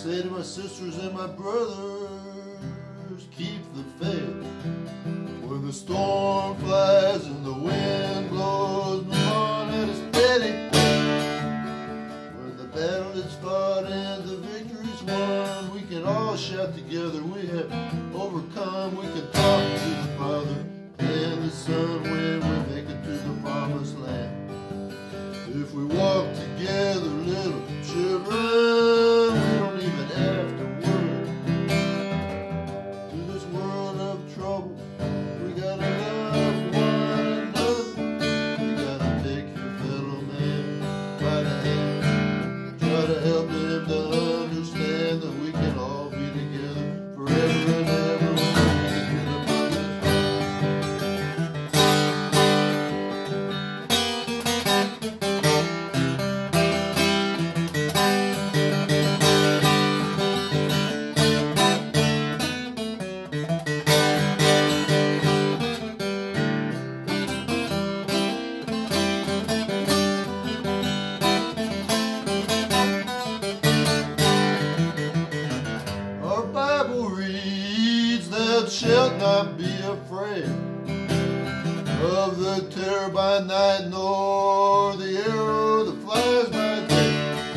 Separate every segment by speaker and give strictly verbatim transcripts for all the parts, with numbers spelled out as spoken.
Speaker 1: Say to my sisters and my brothers, keep the faith. When the storm flies and the wind blows, move on at a steady pace. Where the battle is fought and the victory's won, we can all shout together, we have overcome. We can talk to the Father and the Son when we make it to the promised land. If we walk together, little children, we don't even have to worry. Through this world of trouble, we gotta love one another. You gotta take your fellow man by the hand. Try to help him to understand that we can all be together forever and ever. Shalt not be afraid of the terror by night, nor the arrow that flies by day,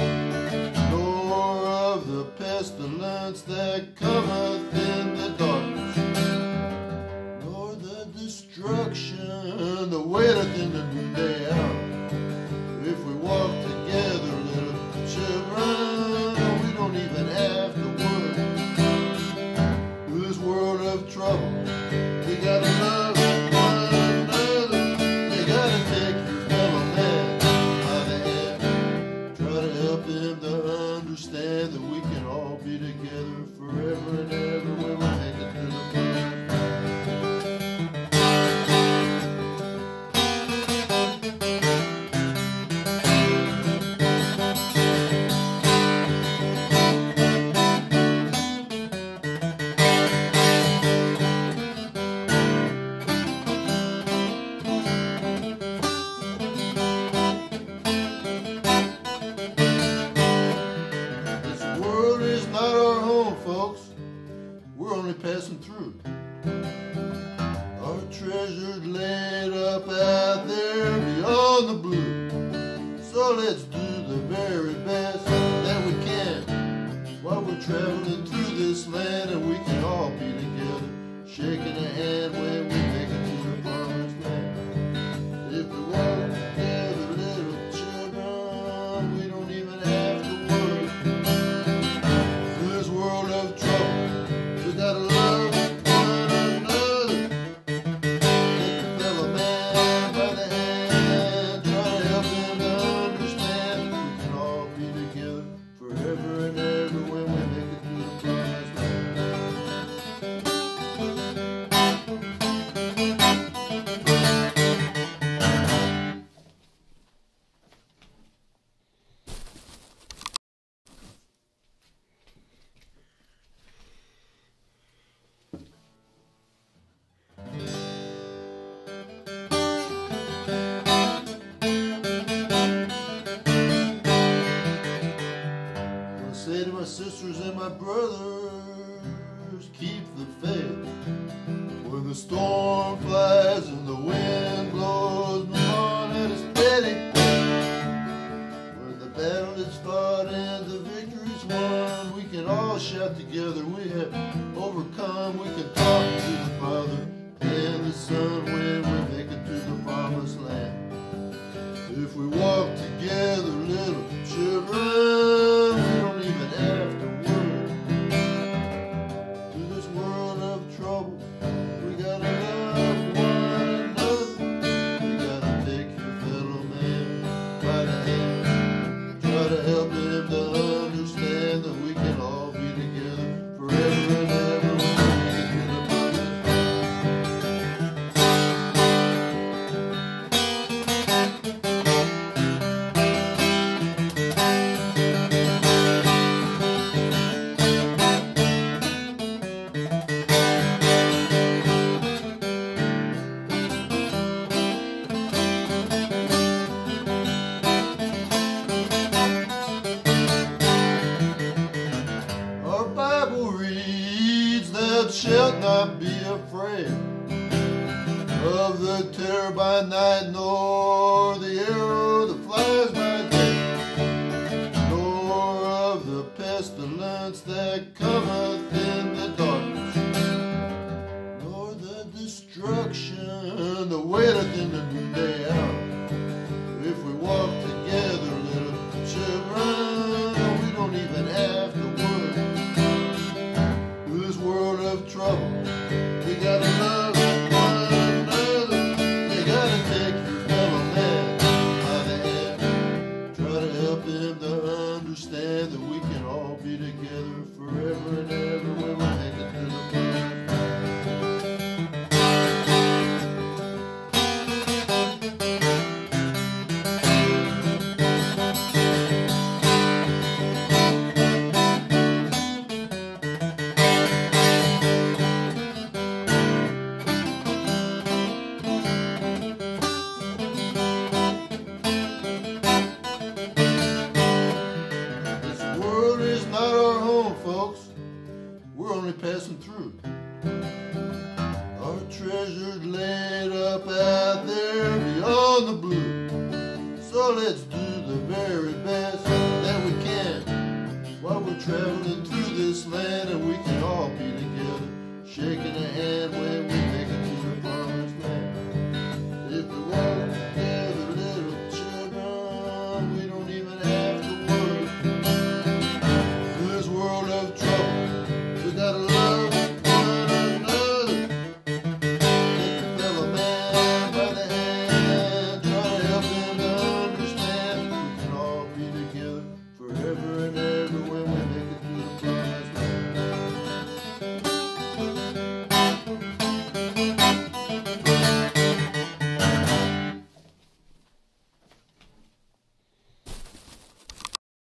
Speaker 1: nor of the pestilence that cometh in the darkness, nor the destruction that waiteth in the noonday hour. If we walk together, little children, we don't even have to worry. This world of trouble, we gotta love one another. You gotta take your fellow man by the hand. Try to help him to understand that we can all be together forever and ever when we make it to the promised passing through. Our treasures laid up out there beyond the blue. So let's do the very best that we can while we're traveling through this land, and we can all be together, shaking a hand when we make it to the promised land. If we walk together, little children, we don't even have to worry. This world of trouble, we gotta love one another. Take your fellow man by the hand. Try to help him to understand we can all be together forever and ever when we make it to the promised say to my sisters and my brothers, keep the faith. When the storm flies and the wind blows, move on at a steady pace. Where the battle is fought and the victory's won, we can all shout together, we have overcome. We can talk to the Father and the Son when we make it to the promised land. If we walk together, little children, we don't even have to worry. Through this world of trouble, we gotta love one another. You gotta take your fellow man by the hand. Try to help him to understand that we can all be together forever and ever. When we make it to the promised land. shalt not be afraid of the terror by night, nor the arrow that flies by day, nor of the pestilence that cometh in the darkness, nor the destruction that waiteth in the noonday hour. If we walk together, little children, we don't even have to worry. This world of trouble, we gotta love one another. You gotta take your fellow man by the hand. Try to help him to understand that we can all be together forever and ever when we make it to the promised. We're only passing through. Our treasures laid up out there beyond the blue. So let's do the very best that we can while we're traveling through this land, and we can all be together, shaking a hand when we make it to the promised